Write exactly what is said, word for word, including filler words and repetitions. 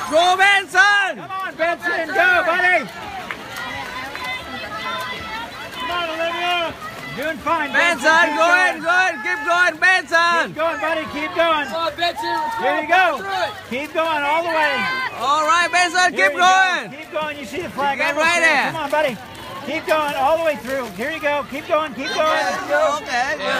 Go, Benson! Come on, Benson, go, buddy! Come on, Olivia! Doing fine, Benson. Benson, go ahead, go ahead, keep going, Benson! Keep going, buddy, keep going. Come on, Benson. Here you go. Keep going all the way. All right, Benson, Here keep you going! Go. Keep going, you see the flag. Get almost right there. there. Come on, buddy. Keep going all the way through. Here you go. Keep going, keep going. Okay.